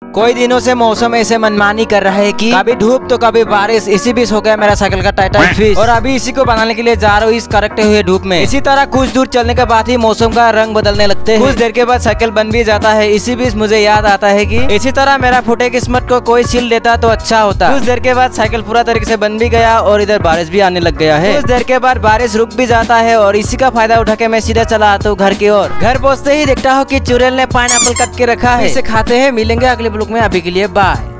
कोई दिनों से मौसम ऐसे मनमानी कर रहा है कि कभी धूप तो कभी बारिश। इसी बीच हो गया मेरा साइकिल का टाइट फिश और अभी इसी को बनाने के लिए जा रहा हूँ इस करकते हुए धूप में। इसी तरह कुछ दूर चलने के बाद ही मौसम का रंग बदलने लगते हैं। कुछ देर के बाद साइकिल बन भी जाता है। इसी बीच मुझे याद आता है कि इसी तरह मेरा फुटे किस्मत को कोई सील देता तो अच्छा होता। कुछ देर के बाद साइकिल पूरा तरीके से बन भी गया और इधर बारिश भी आने लग गया है। कुछ देर के बाद बारिश रुक भी जाता है और इसी का फायदा उठा के मैं सीधा चला आता हूँ घर की ओर। घर पहुँचते ही देखता हूँ कि चुड़ैल ने पाइनएप्पल काट के रखा है। इसे खाते हैं। मिलेंगे अगले ब्लॉग में। अभी के लिए बाय।